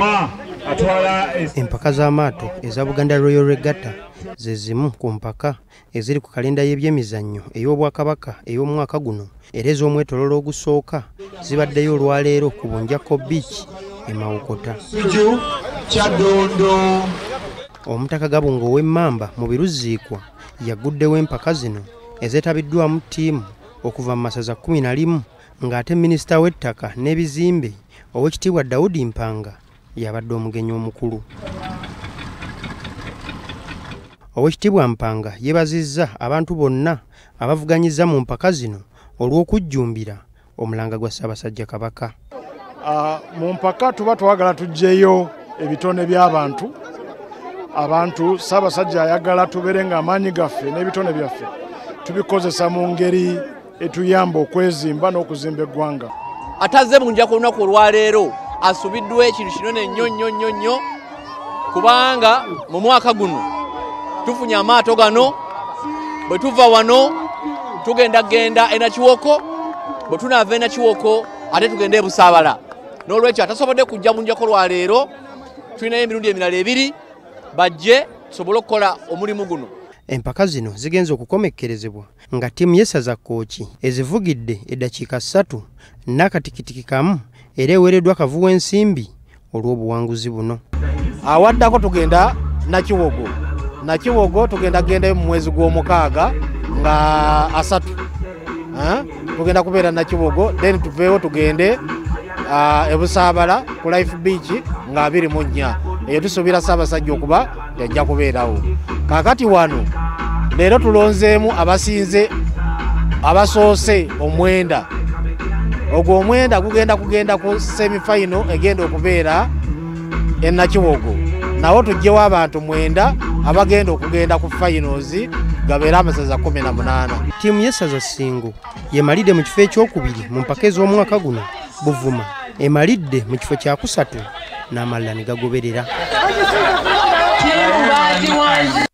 Empaka z'amaato eza Buganda Royal Regatta ze zimu ku mpaka eziri ku kalenda y'ebyemizannyo ey'Obwakabaka ey'omwaka guno era ez'omwetoololo ogusooka zibaddeyo olwaleero ku Bunjako Beach e Mawokota. Omutaka Gabungo ow'Emmamba mu Biruziikwa yaguddewo empaka zino ezeetabiddwamu ttiimu okuva mu masaza 11 ng'ate minisita w'ettaka n'ebizimbe Oweekitiibwa Daudi Mpanga yabadde omugenyi omukulu. Oweekitiibwa Mpanga yeebazizza abantu bonna abavuganyizza mu mpaka zino olw'okujjumbira omulanga gwa Ssaabasajja Kabaka. Mu mpaka tuba twagala tuggyeyo ebitone by'abantu. Abantu Ssaabasajja ayagala tubeere ng'amaanyi gaffe n'ebitone byaffe tubikozesa mu ngeri etuyamba okwezimba n'okuzimba eggwanga. Atazze Bunjako olunaku olwaleero asubiddwa ekintu kinene nnyo kubanga mu mwaka guno tufunye amaato gano bwe tuva wano tugenda e Nakiwoko bwe tunaava e Nakiwoko ate tugenda e Busaabala. N'olwekyo atasobodde kujja Bunjako lwaleero tulinayo emirundi emirala 2 bajje tusobole okukola omulimu guno. Empaka zino zigenze okukomekkerezebwa nga ttiimu y'essaza Kkooki ezivugidde eddakiika 3 n'akatikitiki kamu era eweereddwa kavuwa ensimbi olw'obuwanguzi buno. Awaddako tugenda Nakiwogo tugendayo mu mwezi gw'omukaaga nga 3 tugenda kubeera Nakiwogo then tuveewo tugende e Busaabala ku Life Beach nga 24 eyo tusuubira Ssaabasajja okuba yajja kubeerawo. Kaakati wano leero tulonzeemu abasinze abasoose 9. Ogwo 9 kugenda ku semi-final egenda okubeera e Nakiwogo. Nawo tuggyewo abantu 9 abagenda okugenda ku finals gabeera amasaza 18. Ttiimu y'essaza Ssingo yemalidde mu kifo ekyokubiri mu mpaka ez'omwaka guno. Buvuma emalidde mu kifo kya 3 n'amalala ne gagoberera.